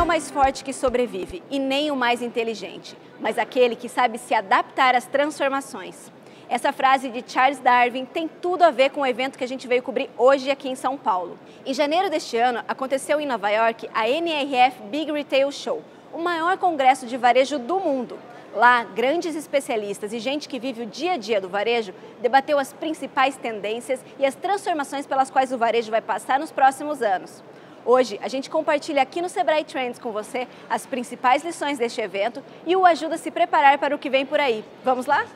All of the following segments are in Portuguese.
o mais forte que sobrevive e nem o mais inteligente, mas aquele que sabe se adaptar às transformações. Essa frase de Charles Darwin tem tudo a ver com o evento que a gente veio cobrir hoje aqui em São Paulo. Em janeiro deste ano, aconteceu em Nova York a NRF Big Retail Show, o maior congresso de varejo do mundo. Lá, grandes especialistas e gente que vive o dia a dia do varejo debateu as principais tendências e as transformações pelas quais o varejo vai passar nos próximos anos. Hoje, a gente compartilha aqui no Sebrae Trends com você as principais lições deste evento e o ajuda a se preparar para o que vem por aí. Vamos lá?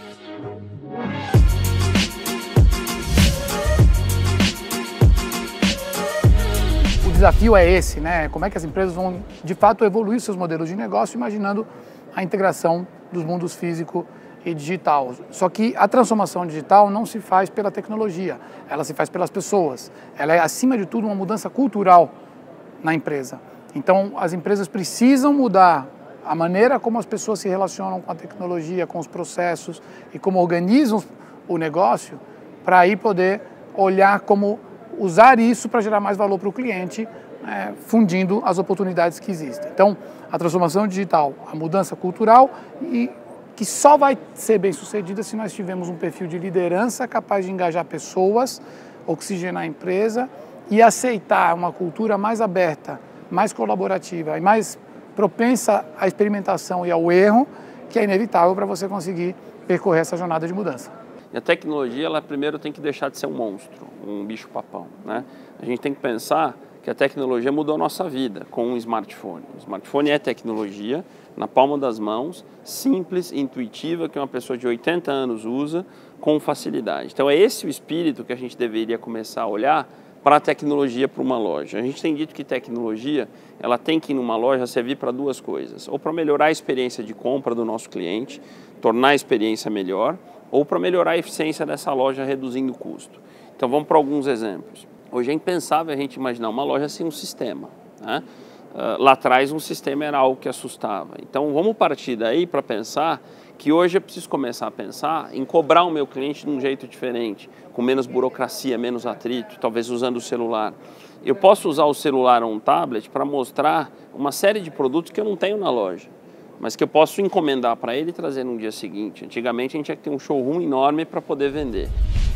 O desafio é esse, né? Como é que as empresas vão, de fato, evoluir seus modelos de negócio, imaginando a integração dos mundos físico e digital. Só que a transformação digital não se faz pela tecnologia, ela se faz pelas pessoas. Ela é, acima de tudo, uma mudança cultural na empresa. Então, as empresas precisam mudar a maneira como as pessoas se relacionam com a tecnologia, com os processos e como organizam o negócio, para aí poder olhar como usar isso para gerar mais valor para o cliente, fundindo as oportunidades que existem. Então, a transformação digital, a mudança cultural, e que só vai ser bem sucedida se nós tivermos um perfil de liderança capaz de engajar pessoas, oxigenar a empresa e aceitar uma cultura mais aberta, mais colaborativa e mais propensa à experimentação e ao erro, que é inevitável para você conseguir percorrer essa jornada de mudança. E a tecnologia, ela primeiro tem que deixar de ser um monstro, um bicho-papão, né? A gente tem que pensar que a tecnologia mudou a nossa vida com um smartphone. O smartphone é tecnologia, na palma das mãos, simples, intuitiva, que uma pessoa de 80 anos usa com facilidade. Então é esse o espírito que a gente deveria começar a olhar para a tecnologia para uma loja. A gente tem dito que tecnologia, ela tem que, numa loja, servir para duas coisas. Ou para melhorar a experiência de compra do nosso cliente, tornar a experiência melhor, ou para melhorar a eficiência dessa loja, reduzindo o custo. Então vamos para alguns exemplos. Hoje é impensável a gente imaginar uma loja sem um sistema, né? Lá atrás um sistema era algo que assustava. Então vamos partir daí para pensar que hoje eu preciso começar a pensar em cobrar o meu cliente de um jeito diferente, com menos burocracia, menos atrito, talvez usando o celular. Eu posso usar o celular ou um tablet para mostrar uma série de produtos que eu não tenho na loja, mas que eu posso encomendar para ele e trazer no dia seguinte. Antigamente a gente tinha que ter um showroom enorme para poder vender.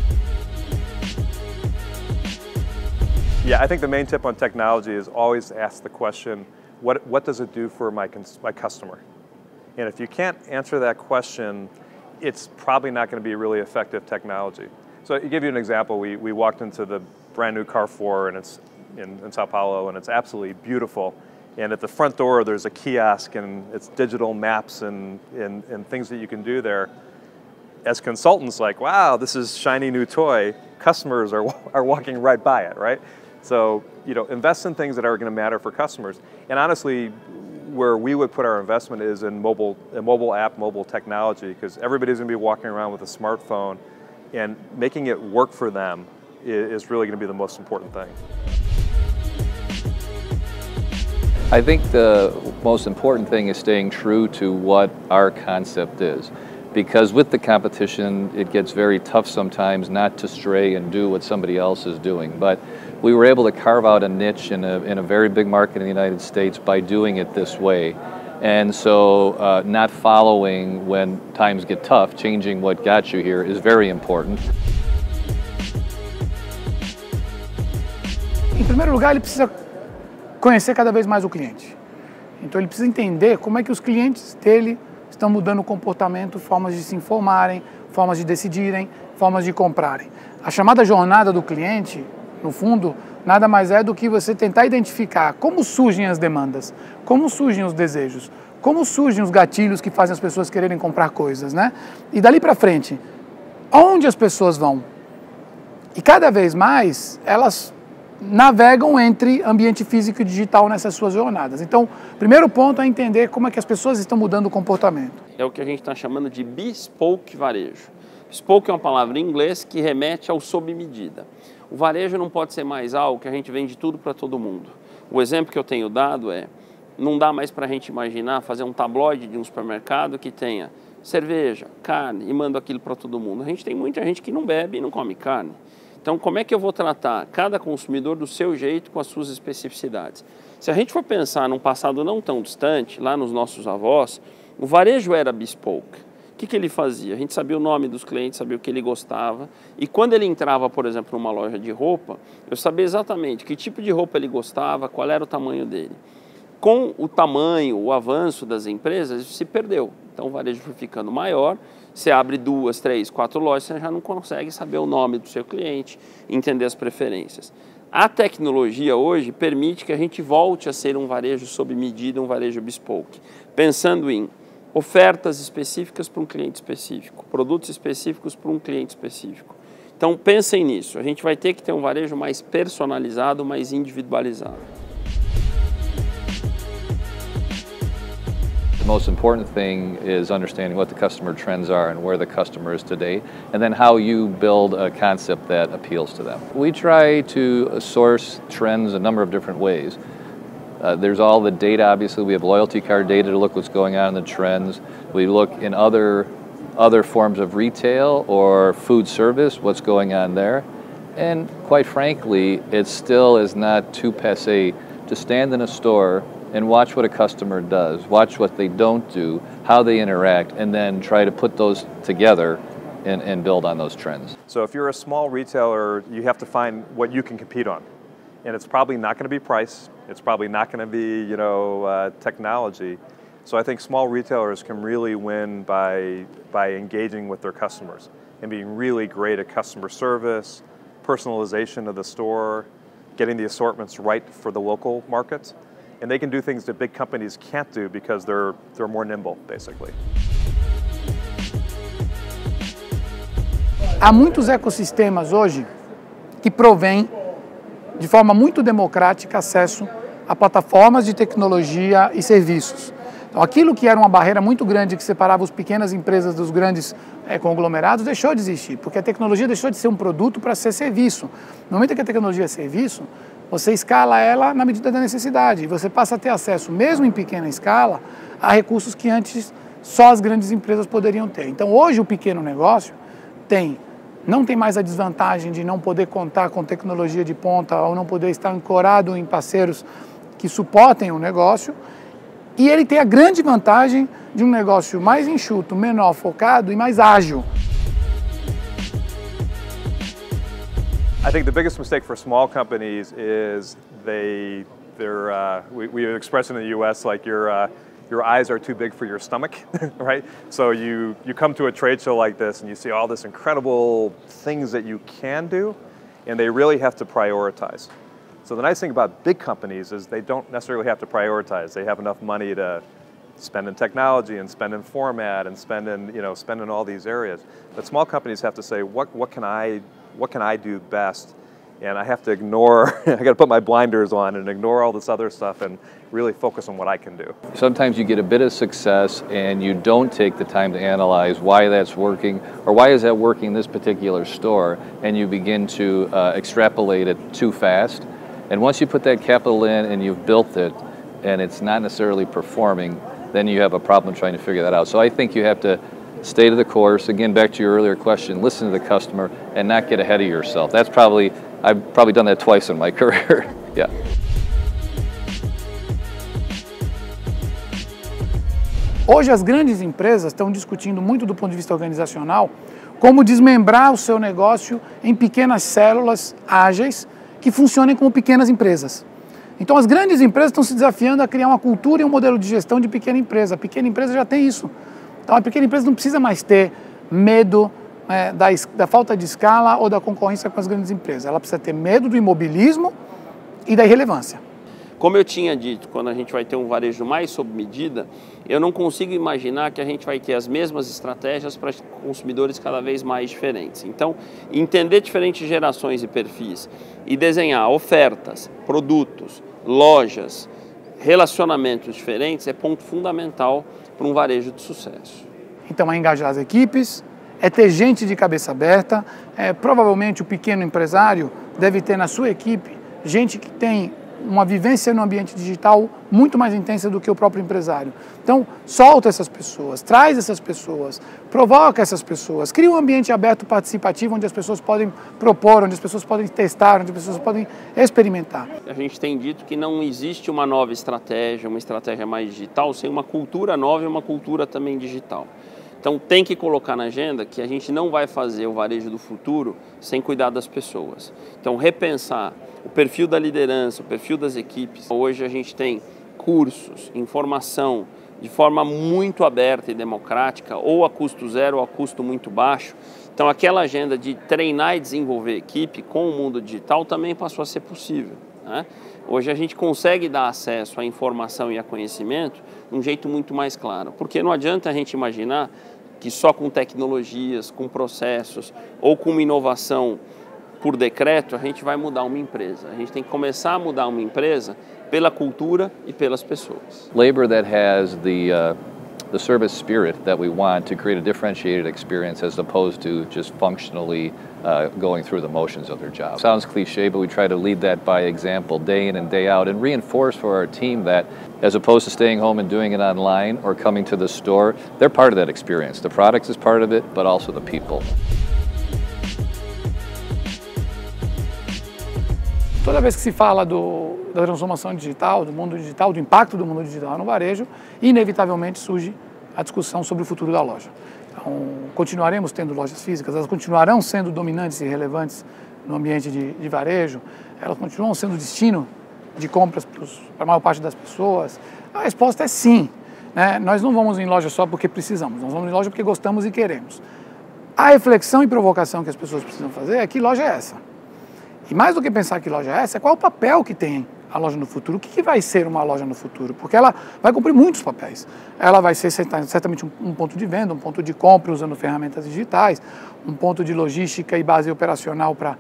Yeah, I think the main tip on technology is always ask the question, what does it do for my customer? And if you can't answer that question, it's probably not going to be really effective technology. So to give you an example, we walked into the brand new Carrefour, and it's in Sao Paulo, and it's absolutely beautiful. And at the front door, there's a kiosk, and it's digital maps and things that you can do there. As consultants, like, wow, this is shiny new toy. Customers are walking right by it, right? So, you know, invest in things that are going to matter for customers. And honestly, where we would put our investment is in mobile app, mobile technology, because everybody's going to be walking around with a smartphone, and making it work for them is really going to be the most important thing. I think the most important thing is staying true to what our concept is. Because with the competition, it gets very tough sometimes not to stray and do what somebody else is doing. But we were able to carve out a niche in a very big market in the United States by doing it this way. And so not following when times get tough, changing what got you here is very important. Em primeiro lugar, ele precisa conhecer cada vez mais o cliente. Então ele precisa entender como é que os clientes dele estão mudando o comportamento, formas de se informarem, formas de decidirem, formas de comprarem. A chamada jornada do cliente, no fundo, nada mais é do que você tentar identificar como surgem as demandas, como surgem os desejos, como surgem os gatilhos que fazem as pessoas quererem comprar coisas, né? E dali para frente, onde as pessoas vão? E cada vez mais elas navegam entre ambiente físico e digital nessas suas jornadas. Então, o primeiro ponto é entender como é que as pessoas estão mudando o comportamento. É o que a gente está chamando de bespoke varejo. Bespoke é uma palavra em inglês que remete ao sob medida. O varejo não pode ser mais algo que a gente vende tudo para todo mundo. O exemplo que eu tenho dado é, não dá mais para a gente imaginar fazer um tabloide de um supermercado que tenha cerveja, carne e manda aquilo para todo mundo. A gente tem muita gente que não bebe e não come carne. Então, como é que eu vou tratar cada consumidor do seu jeito, com as suas especificidades? Se a gente for pensar num passado não tão distante, lá nos nossos avós, o varejo era bespoke. O que ele fazia? A gente sabia o nome dos clientes, sabia o que ele gostava, e quando ele entrava, por exemplo, numa loja de roupa, eu sabia exatamente que tipo de roupa ele gostava, qual era o tamanho dele. Com o tamanho, o avanço das empresas, isso se perdeu. Então o varejo foi ficando maior, você abre 2, 3, 4 lojas, você já não consegue saber o nome do seu cliente, entender as preferências. A tecnologia hoje permite que a gente volte a ser um varejo sob medida, um varejo bespoke, pensando em ofertas específicas para um cliente específico, produtos específicos para um cliente específico. Então pensem nisso, a gente vai ter que ter um varejo mais personalizado, mais individualizado. The most important thing is understanding what the customer trends are and where the customer is today, and then how you build a concept that appeals to them. We try to source trends a number of different ways. There's all the data, obviously. We have loyalty card data to look what's going on in the trends. We look in other forms of retail or food service, what's going on there. And quite frankly, it still is not too passé to stand in a store and watch what a customer does, watch what they don't do, how they interact, and then try to put those together and build on those trends. So if you're a small retailer, you have to find what you can compete on. And it's probably not going to be price. It's probably not going to be, technology. So I think small retailers can really win by engaging with their customers and being really great at customer service, personalization of the store, getting the assortments right for the local markets. And they can do things that big companies can't do because they're more nimble, basically. Há muitos ecossistemas hoje que provêm de forma muito democrática acesso a plataformas de tecnologia e serviços. Então, aquilo que era uma barreira muito grande que separava as pequenas empresas dos grandes conglomerados deixou de existir, porque a tecnologia deixou de ser um produto para ser serviço. No momento que a tecnologia é serviço, você escala ela na medida da necessidade e você passa a ter acesso, mesmo em pequena escala, a recursos que antes só as grandes empresas poderiam ter. Então, hoje o pequeno negócio não tem mais a desvantagem de não poder contar com tecnologia de ponta ou não poder estar ancorado em parceiros que suportem o negócio, e ele tem a grande vantagem de um negócio mais enxuto, menor, focado e mais ágil. I think the biggest mistake for small companies is we express in the U.S. like your eyes are too big for your stomach, right? So you come to a trade show like this and you see all this incredible things that you can do, and they really have to prioritize. So the nice thing about big companies is they don't necessarily have to prioritize. They have enough money to spend in technology and spend in format and spend in all these areas. But small companies have to say, what can I do best? And I have to ignore, I got to put my blinders on and ignore all this other stuff and really focus on what I can do. Sometimes you get a bit of success and you don't take the time to analyze why that's working or why is that working in this particular store, and you begin to extrapolate it too fast. And once you put that capital in and you've built it and it's not necessarily performing, then you have a problem trying to figure that out. So I think you have to stay to the course. Again, back to your earlier question, listen to the customer and not get ahead of yourself. I've probably done that twice in my career. Yeah. Hoje as grandes empresas estão discutindo muito do ponto de vista organizacional como desmembrar o seu negócio em pequenas células ágeis que funcionem como pequenas empresas. Então as grandes empresas estão se desafiando a criar uma cultura e um modelo de gestão de pequena empresa. A pequena empresa já tem isso. Então a pequena empresa não precisa mais ter medo da falta de escala ou da concorrência com as grandes empresas. Ela precisa ter medo do imobilismo e da irrelevância. Como eu tinha dito, quando a gente vai ter um varejo mais sob medida, eu não consigo imaginar que a gente vai ter as mesmas estratégias para consumidores cada vez mais diferentes. Então, entender diferentes gerações e perfis e desenhar ofertas, produtos, lojas, relacionamentos diferentes é ponto fundamental para um varejo de sucesso. Então, é engajar as equipes, é ter gente de cabeça aberta, provavelmente o pequeno empresário deve ter na sua equipe gente que tem uma vivência no ambiente digital muito mais intensa do que o próprio empresário. Então, solta essas pessoas, traz essas pessoas, provoca essas pessoas, cria um ambiente aberto participativo onde as pessoas podem propor, onde as pessoas podem testar, onde as pessoas podem experimentar. A gente tem dito que não existe uma nova estratégia, uma estratégia mais digital, sem uma cultura nova e uma cultura também digital. Então tem que colocar na agenda que a gente não vai fazer o varejo do futuro sem cuidar das pessoas. Então repensar o perfil da liderança, o perfil das equipes. Hoje a gente tem cursos, informação de forma muito aberta e democrática, ou a custo zero ou a custo muito baixo. Então aquela agenda de treinar e desenvolver equipe com o mundo digital também passou a ser possível, né? Hoje a gente consegue dar acesso à informação e a conhecimento de um jeito muito mais claro, porque não adianta a gente imaginar que só com tecnologias, com processos ou com uma inovação por decreto a gente vai mudar uma empresa. A gente tem que começar a mudar uma empresa pela cultura e pelas pessoas. Labor that has the service spirit that we want to create a differentiated experience as opposed to just functionally going through the motions of their job. Sounds cliche, but we try to lead that by example day in and day out and reinforce for our team that as opposed to staying home and doing it online or coming to the store, they're part of that experience. The product is part of it, but also the people. Toda vez que se fala da transformação digital, do mundo digital, do impacto do mundo digital no varejo, inevitavelmente surge a discussão sobre o futuro da loja. Então, continuaremos tendo lojas físicas, elas continuarão sendo dominantes e relevantes no ambiente de varejo, elas continuam sendo destino de compras para a maior parte das pessoas. A resposta é sim, né? Nós não vamos em loja só porque precisamos, nós vamos em loja porque gostamos e queremos. A reflexão e provocação que as pessoas precisam fazer é: que loja é essa? E mais do que pensar que loja é essa, qual é o papel que tem a loja no futuro? O que vai ser uma loja no futuro? Porque ela vai cumprir muitos papéis. Ela vai ser certamente um ponto de venda, um ponto de compra usando ferramentas digitais, um ponto de logística e base operacional para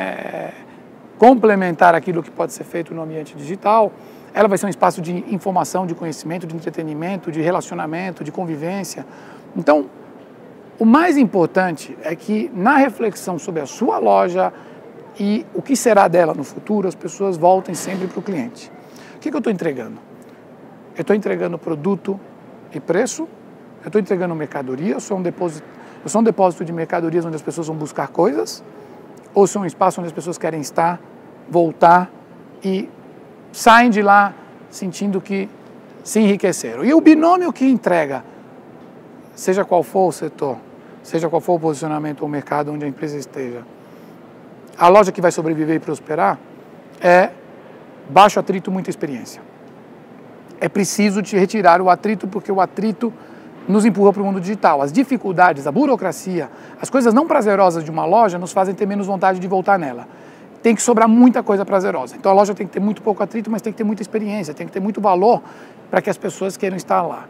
complementar aquilo que pode ser feito no ambiente digital. Ela vai ser um espaço de informação, de conhecimento, de entretenimento, de relacionamento, de convivência. Então, o mais importante é que na reflexão sobre a sua loja e o que será dela no futuro, as pessoas voltem sempre para o cliente. O que eu estou entregando? Eu estou entregando produto e preço, eu estou entregando mercadoria, eu sou um depósito de mercadorias onde as pessoas vão buscar coisas, ou sou um espaço onde as pessoas querem estar, voltar e saem de lá sentindo que se enriqueceram. E o binômio que entrega, seja qual for o setor, seja qual for o posicionamento ou o mercado onde a empresa esteja, a loja que vai sobreviver e prosperar é baixo atrito, muita experiência. É preciso te retirar o atrito, porque o atrito nos empurra para o mundo digital. As dificuldades, a burocracia, as coisas não prazerosas de uma loja nos fazem ter menos vontade de voltar nela. Tem que sobrar muita coisa prazerosa. Então a loja tem que ter muito pouco atrito, mas tem que ter muita experiência, tem que ter muito valor para que as pessoas queiram estar lá.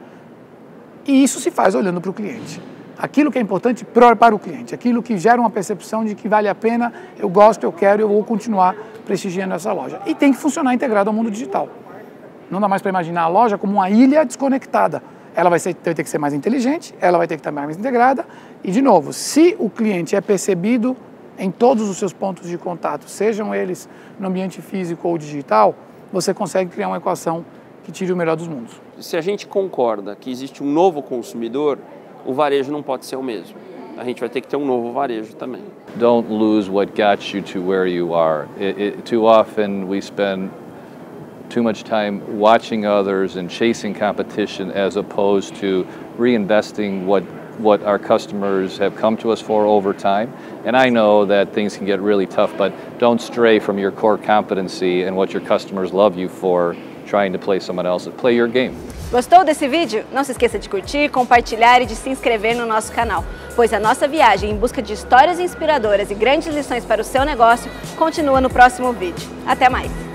E isso se faz olhando para o cliente. Aquilo que é importante para o cliente, aquilo que gera uma percepção de que vale a pena, eu gosto, eu quero, eu vou continuar prestigiando essa loja. E tem que funcionar integrado ao mundo digital. Não dá mais para imaginar a loja como uma ilha desconectada. Ela vai ter que ser mais inteligente, ela vai ter que estar mais integrada. E, de novo, se o cliente é percebido em todos os seus pontos de contato, sejam eles no ambiente físico ou digital, você consegue criar uma equação que tire o melhor dos mundos. Se a gente concorda que existe um novo consumidor, o varejo não pode ser o mesmo. A gente vai ter que ter um novo varejo também. Don't lose what got you to where you are. Too often we spend too much time watching others and chasing competition as opposed to reinvesting what our customers have come to us for over time. And I know that things can get really tough, but don't stray from your core competency and what your customers love you for, trying to play someone else. Play your game. Gostou desse vídeo? Não se esqueça de curtir, compartilhar e de se inscrever no nosso canal, pois a nossa viagem em busca de histórias inspiradoras e grandes lições para o seu negócio continua no próximo vídeo. Até mais!